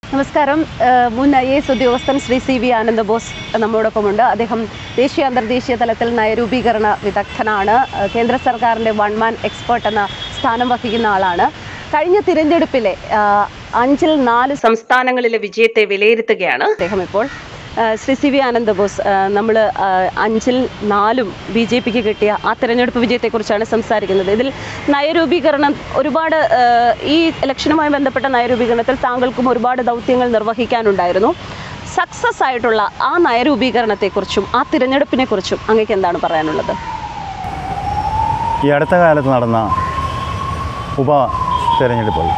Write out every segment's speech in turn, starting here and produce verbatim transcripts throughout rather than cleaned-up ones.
നമസ്കാരം. മുൻ I A S ഉദ്യോഗസ്ഥൻ ശ്രീ സി വി ആനന്ദബോസ് നമ്മോടൊപ്പമുണ്ട്. അദ്ദേഹം ദേശീയ അന്തർദേശീയ തലത്തിൽ നയരൂപീകരണ വിദഗ്ധനാണ്. കേന്ദ്ര സർക്കാരിൻ്റെ വൺ മാൻ എക്സ്പേർട്ട് എന്ന സ്ഥാനം വഹിക്കുന്ന ആളാണ്. കഴിഞ്ഞ തിരഞ്ഞെടുപ്പിലെ അഞ്ചിൽ നാല് സംസ്ഥാനങ്ങളിലെ വിജയത്തെ വിലയിരുത്തുകയാണ് അദ്ദേഹം ഇപ്പോൾ. ശ്രീ സി വി ആനന്ദബോസ്, നമ്മൾ അഞ്ചിൽ നാലും ബി ജെ പിക്ക് കിട്ടിയ ആ തിരഞ്ഞെടുപ്പ് വിജയത്തെക്കുറിച്ചാണ് സംസാരിക്കുന്നത്. ഇതിൽ നയരൂപീകരണം ഒരുപാട്, ഈ ഇലക്ഷനുമായി ബന്ധപ്പെട്ട നയരൂപീകരണത്തിൽ താങ്കൾക്കും ഒരുപാട് ദൗത്യങ്ങൾ നിർവഹിക്കാനുണ്ടായിരുന്നു. സക്സസ് ആയിട്ടുള്ള ആ നയരൂപീകരണത്തെക്കുറിച്ചും ആ തിരഞ്ഞെടുപ്പിനെക്കുറിച്ചും അങ്ങേക്ക് എന്താണ് പറയാനുള്ളത്? ഈ അടുത്ത കാലത്ത് നടന്ന ഉപ തിരഞ്ഞെടുപ്പ്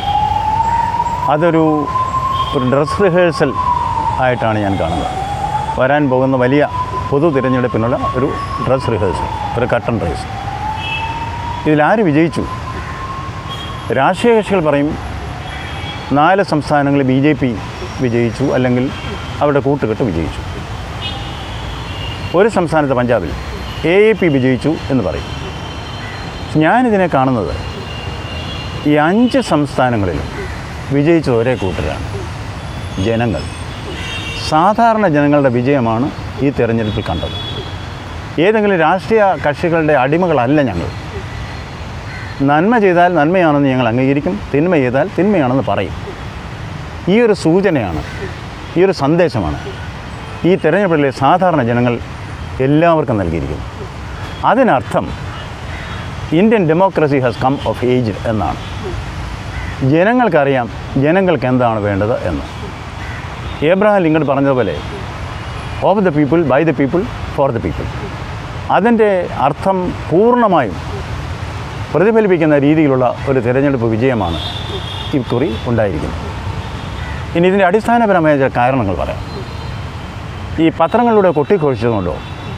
അതൊരു ഒരു ഡ്രസ് റിഹേഴ്സൽ ആയിട്ടാണ് ഞാൻ കാണുന്നത്. വരാൻ പോകുന്ന വലിയ പൊതു തിരഞ്ഞെടുപ്പിനുള്ള ഒരു ഡ്രസ് റിഹേഴ്സൽ, ഒരു കർട്ടൻ റേസ്. ഇതിലാര് വിജയിച്ചു? രാഷ്ട്രീയ കക്ഷികൾ പറയും നാല് സംസ്ഥാനങ്ങളിൽ ബി ജെ പി വിജയിച്ചു, അല്ലെങ്കിൽ അവരുടെ കൂട്ടുകെട്ട് വിജയിച്ചു. ഒരു സംസ്ഥാനത്ത് പഞ്ചാബിൽ എ എ പി വിജയിച്ചു എന്ന് പറയും. ഞാനിതിനെ കാണുന്നത് ഈ അഞ്ച് സംസ്ഥാനങ്ങളിലും വിജയിച്ചത് ഒരേ കൂട്ടരാണ്, ജനങ്ങൾ. സാധാരണ ജനങ്ങളുടെ വിജയമാണ് ഈ തിരഞ്ഞെടുപ്പിൽ കണ്ടത്. ഏതെങ്കിലും രാഷ്ട്രീയ കക്ഷികളുടെ അടിമകളല്ല ഞങ്ങൾ. നന്മ ചെയ്താൽ നന്മയാണെന്ന് ഞങ്ങൾ അംഗീകരിക്കും, തിന്മ ചെയ്താൽ തിന്മയാണെന്ന് പറയും. ഈ ഒരു സൂചനയാണ്, ഈ ഒരു സന്ദേശമാണ് ഈ തിരഞ്ഞെടുപ്പിലെ സാധാരണ ജനങ്ങൾ എല്ലാവർക്കും നൽകിയിരിക്കുന്നു. അതിനർത്ഥം Indian democracy has come of age എന്നാണ്. ജനങ്ങൾക്കറിയാം ജനങ്ങൾക്ക് എന്താണ് വേണ്ടത് എന്ന്. ഏബ്രഹാം ലിങ്കൺ പറഞ്ഞതുപോലെ of the people, by the people, for the people. അതിൻ്റെ അർത്ഥം പൂർണ്ണമായും പ്രതിഫലിപ്പിക്കുന്ന രീതിയിലുള്ള ഒരു തിരഞ്ഞെടുപ്പ് വിജയമാണ് ഇക്കുറി ഉണ്ടായിരിക്കുന്നത്. ഇനി ഇതിൻ്റെ അടിസ്ഥാനപരമായ ചില കാരണങ്ങൾ പറയാം. ഈ പത്രങ്ങളിലൂടെ കൊട്ടിഘോഷിച്ചതുകൊണ്ടോ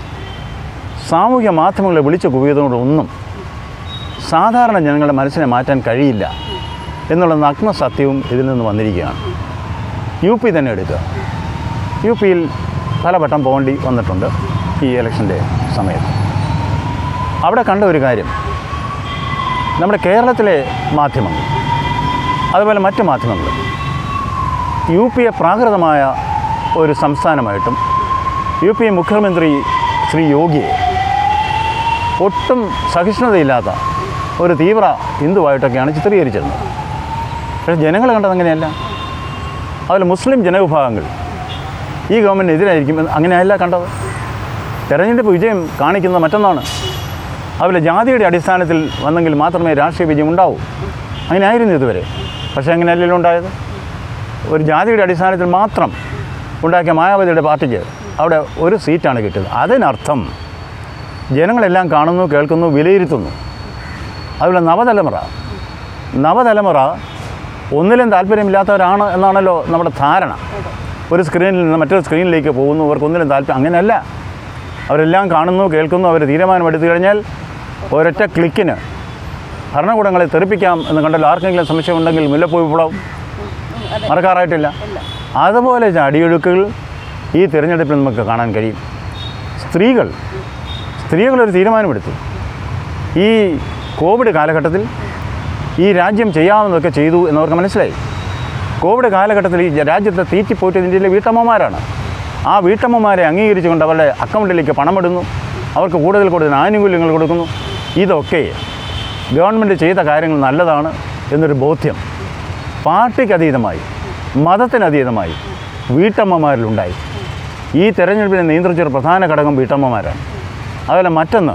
സാമൂഹ്യ മാധ്യമങ്ങളെ വിളിച്ചു കൂവിയതുകൊണ്ടോ ഒന്നും സാധാരണ ജനങ്ങളുടെ മനസ്സിനെ മാറ്റാൻ കഴിയില്ല എന്നുള്ള നഗ്ന സത്യവും ഇതിൽ നിന്ന് വന്നിരിക്കുകയാണ്. യു പി തന്നെ എടുക്കുക. യു പിയിൽ പലവട്ടം പോകേണ്ടി വന്നിട്ടുണ്ട് ഈ ഇലക്ഷൻ്റെ സമയത്ത്. അവിടെ കണ്ട ഒരു കാര്യം, നമ്മുടെ കേരളത്തിലെ മാധ്യമങ്ങൾ അതുപോലെ മറ്റ് മാധ്യമങ്ങൾ യു പിയെ പ്രാകൃതമായ ഒരു സംസ്ഥാനമായിട്ടും യു പി മുഖ്യമന്ത്രി ശ്രീ യോഗിയെ ഒട്ടും സഹിഷ്ണുതയില്ലാത്ത ഒരു തീവ്ര ഹിന്ദുവായിട്ടൊക്കെയാണ് ചിത്രീകരിച്ചിരുന്നത്. പക്ഷേ ജനങ്ങൾ കണ്ടത് അങ്ങനെയല്ല. അതുപോലെ മുസ്ലിം ജനവിഭാഗങ്ങൾ ഈ ഗവൺമെൻറ്റിനെതിരായിരിക്കും അങ്ങനെയല്ല കണ്ടത്. തെരഞ്ഞെടുപ്പ് വിജയം കാണിക്കുന്നത് മറ്റൊന്നാണ്. അതുപോലെ ജാതിയുടെ അടിസ്ഥാനത്തിൽ വന്നെങ്കിൽ മാത്രമേ രാഷ്ട്രീയ വിജയം ഉണ്ടാവൂ. അങ്ങനെ ആയിരുന്നു ഇതുവരെ. പക്ഷേ അങ്ങനെയല്ലല്ലോ ഉണ്ടായത്. ഒരു ജാതിയുടെ അടിസ്ഥാനത്തിൽ മാത്രം ഉണ്ടാക്കിയ മായാവതിയുടെ പാർട്ടിക്ക് അവിടെ ഒരു സീറ്റാണ് കിട്ടിയത്. അതിനർത്ഥം ജനങ്ങളെല്ലാം കാണുന്നു, കേൾക്കുന്നു, വിലയിരുത്തുന്നു. അതുപോലെ നവതലമുറ നവതലമുറ ഒന്നിലും താല്പര്യമില്ലാത്തവരാണ് എന്നാണല്ലോ നമ്മുടെ ധാരണ. ഒരു സ്ക്രീനിൽ നിന്ന് മറ്റൊരു സ്ക്രീനിലേക്ക് പോകുന്നു, അവർക്ക് ഒന്നിലും താല്പര്യം. അങ്ങനെയല്ല. അവരെല്ലാം കാണുന്നു, കേൾക്കുന്നു. അവർ തീരുമാനമെടുത്തു കഴിഞ്ഞാൽ ഒരൊറ്റ ക്ലിക്കിന് ഭരണകൂടങ്ങളെ തെറിപ്പിക്കാം എന്ന് കണ്ടല്ലോ. ആർക്കെങ്കിലും സംശയമുണ്ടെങ്കിൽ മുല്ലപ്പൂ വിപ്ലവം മറക്കാറായിട്ടില്ല. അതുപോലെ അടിയൊഴുക്കുകൾ ഈ തിരഞ്ഞെടുപ്പിൽ നമുക്ക് കാണാൻ കഴിയും. സ്ത്രീകൾ സ്ത്രീകളൊരു തീരുമാനമെടുത്തു. ഈ കോവിഡ് കാലഘട്ടത്തിൽ ഈ രാജ്യം ചെയ്യാവുന്നതൊക്കെ ചെയ്തു എന്നവർക്ക് മനസ്സിലായി. കോവിഡ് കാലഘട്ടത്തിൽ ഈ രാജ്യത്തെ തീറ്റിപ്പോറ്റത് ഇന്ത്യയിലെ വീട്ടമ്മമാരാണ്. ആ വീട്ടമ്മമാരെ അംഗീകരിച്ചുകൊണ്ട് അവരുടെ അക്കൗണ്ടിലേക്ക് പണമിടുന്നു, അവർക്ക് കൂടുതൽ കൂടുതൽ ആനുകൂല്യങ്ങൾ കൊടുക്കുന്നു. ഇതൊക്കെ ഗവൺമെൻറ് ചെയ്ത കാര്യങ്ങൾ നല്ലതാണ് എന്നൊരു ബോധ്യം പാർട്ടിക്കതീതമായി, മതത്തിനതീതമായി വീട്ടമ്മമാരിലുണ്ടായി. ഈ തെരഞ്ഞെടുപ്പിനെ നിയന്ത്രിച്ചൊരു പ്രധാന ഘടകം വീട്ടമ്മമാരാണ്. അതുപോലെ മറ്റൊന്ന്,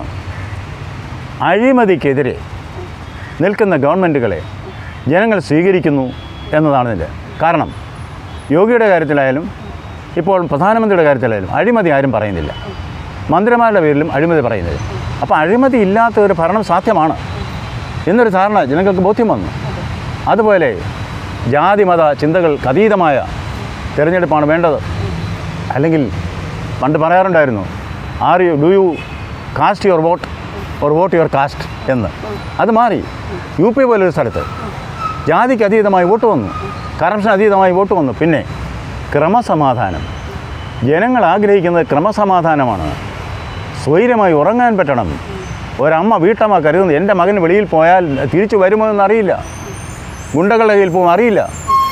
അഴിമതിക്കെതിരെ നിൽക്കുന്ന ഗവൺമെൻറ്റുകളെ ജനങ്ങൾ സ്വീകരിക്കുന്നു എന്നതാണ് ഇതിൻ്റെ കാരണം. യോഗിയുടെ കാര്യത്തിലായാലും ഇപ്പോൾ പ്രധാനമന്ത്രിയുടെ കാര്യത്തിലായാലും അഴിമതി ആരും പറയുന്നില്ല. മന്ത്രിമാരുടെ പേരിലും അഴിമതി പറയുന്നില്ല. അപ്പോൾ അഴിമതി ഇല്ലാത്ത ഒരു ഭരണം സാധ്യമാണ് എന്നൊരു ധാരണ ജനങ്ങൾക്ക് ബോധ്യം വന്നു. അതുപോലെ ജാതിമത ചിന്തകൾക്ക് അതീതമായ തിരഞ്ഞെടുപ്പാണ് വേണ്ടത്. അല്ലെങ്കിൽ പണ്ട് പറയാറുണ്ടായിരുന്നു, are you do you cast your vote or vote your caste എന്ന്. അത് മാറി. യു പി പോലൊരു സ്ഥലത്ത് ജാതിക്ക് അതീതമായി വോട്ട് വന്നു, കറപ്ഷൻ അതീതമായി വോട്ട് വന്നു. പിന്നെ ക്രമസമാധാനം. ജനങ്ങൾ ആഗ്രഹിക്കുന്നത് ക്രമസമാധാനമാണ്. സ്വൈര്യമായി ഉറങ്ങാൻ പറ്റണം. ഒരമ്മ വീട്ടമ്മ കരുതുന്നത് എൻ്റെ മകൻ വെളിയിൽ പോയാൽ തിരിച്ചു വരുമോ എന്നറിയില്ല, ഗുണ്ടകളുടെ കയ്യിൽ പോകും അറിയില്ല.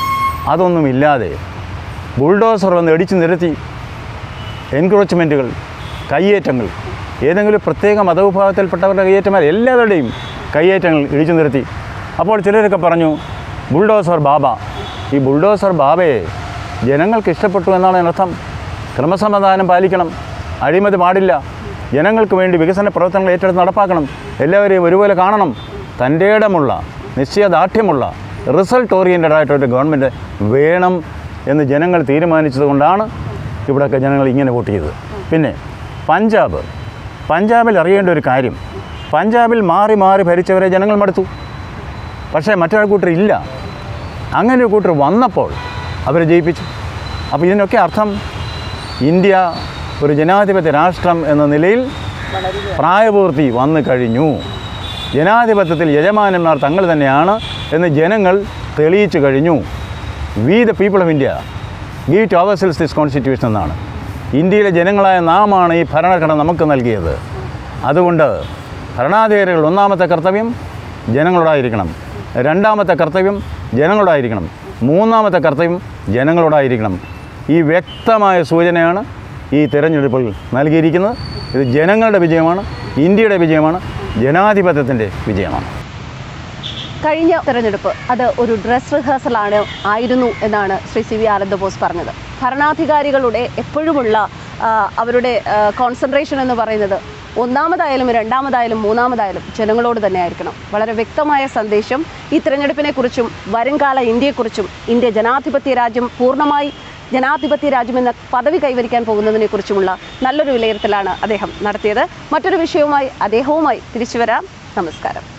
അതൊന്നുമില്ലാതെ ബുൾഡോസർ വന്ന് ഇടിച്ചു നിരത്തി എൻക്രോച്ച്മെൻറ്റുകൾ, കയ്യേറ്റങ്ങൾ, ഏതെങ്കിലും പ്രത്യേക മതവിഭാഗത്തിൽപ്പെട്ടവരുടെ കയ്യേറ്റന്മാർ എല്ലാവരുടെയും കയ്യേറ്റങ്ങൾ ഇടിച്ചു നിരത്തി. അപ്പോൾ ചിലരൊക്കെ പറഞ്ഞു ബുൾഡോസർ ബാബ. ഈ ബുൾഡോസർ ബാബയെ ജനങ്ങൾക്ക് ഇഷ്ടപ്പെട്ടു എന്നാണ് അർത്ഥം. ക്രമസമാധാനം പാലിക്കണം, അഴിമതി പാടില്ല, ജനങ്ങൾക്ക് വേണ്ടി വികസന പ്രവർത്തനങ്ങൾ ഏറ്റെടുത്ത് നടപ്പാക്കണം, എല്ലാവരെയും ഒരുപോലെ കാണണം, തൻ്റെ ഇടമുള്ള നിശ്ചയദാർഢ്യമുള്ള റിസൾട്ട് ഓറിയൻറ്റഡ് ആയിട്ടൊരു ഗവൺമെൻറ് വേണം എന്ന് ജനങ്ങൾ തീരുമാനിച്ചതുകൊണ്ടാണ് ഇവിടെയൊക്കെ ജനങ്ങൾ ഇങ്ങനെ വോട്ട് ചെയ്തത്. പിന്നെ പഞ്ചാബ് പഞ്ചാബിൽ അറിയേണ്ട ഒരു കാര്യം, പഞ്ചാബിൽ മാറി മാറി ഭരിച്ചവരെ ജനങ്ങൾ മടുത്തു. പക്ഷേ മറ്റൊരു കൂട്ടർ ഇല്ല. അങ്ങനെ ഒരു കൂട്ടർ വന്നപ്പോൾ അവരെ ജയിപ്പിച്ചു. അപ്പോൾ ഇതിനൊക്കെ അർത്ഥം ഇന്ത്യ ഒരു ജനാധിപത്യ രാഷ്ട്രം എന്ന നിലയിൽ പ്രായപൂർത്തി വന്നു കഴിഞ്ഞു. ജനാധിപത്യത്തിൽ യജമാനന്മാർ തങ്ങൾ തന്നെയാണ് എന്ന് ജനങ്ങൾ തെളിയിച്ചു കഴിഞ്ഞു. We the people of India give to ourselves this constitution എന്നാണ്. ഇന്ത്യയിലെ ജനങ്ങളായ നാമാണ് ഈ ഭരണഘടന നമുക്ക് നൽകിയത്. അതുകൊണ്ട് ഭരണാധികാരികൾ ഒന്നാമത്തെ കർത്തവ്യം ജനങ്ങളോടായിരിക്കണം, രണ്ടാമത്തെ കർത്തവ്യം ജനങ്ങളോടായിരിക്കണം, മൂന്നാമത്തെ കർത്തവ്യം ജനങ്ങളോടായിരിക്കണം. ഈ വ്യക്തമായ സൂചനയാണ് ഈ തിരഞ്ഞെടുപ്പിൽ നൽകിയിരിക്കുന്നത്. ഇത് ജനങ്ങളുടെ വിജയമാണ്, ഇന്ത്യയുടെ വിജയമാണ്, ജനാധിപത്യത്തിൻ്റെ വിജയമാണ്. കഴിഞ്ഞ തെരഞ്ഞെടുപ്പ് അത് ഒരു ഡ്രസ് റിഹേഴ്സലാണ് ആയിരുന്നു എന്നാണ് ശ്രീ സി വി ആനന്ദ ബോസ് പറഞ്ഞത്. ഭരണാധികാരികളുടെ എപ്പോഴുമുള്ള അവരുടെ കോൺസെൻട്രേഷൻ എന്ന് പറയുന്നത് ഒന്നാമതായാലും രണ്ടാമതായാലും മൂന്നാമതായാലും ജനങ്ങളോട് തന്നെ ആയിരിക്കണം. വളരെ വ്യക്തമായ സന്ദേശം ഈ തിരഞ്ഞെടുപ്പിനെക്കുറിച്ചും വരുംകാല ഇന്ത്യയെക്കുറിച്ചും, ഇന്ത്യ ജനാധിപത്യ രാജ്യം പൂർണ്ണമായി ജനാധിപത്യ രാജ്യമെന്ന പദവി കൈവരിക്കാൻ പോകുന്നതിനെക്കുറിച്ചുമുള്ള നല്ലൊരു വിലയിരുത്തലാണ് അദ്ദേഹം നടത്തിയത്. മറ്റൊരു വിഷയവുമായി അദ്ദേഹവുമായി തിരിച്ചു വരാം. നമസ്കാരം.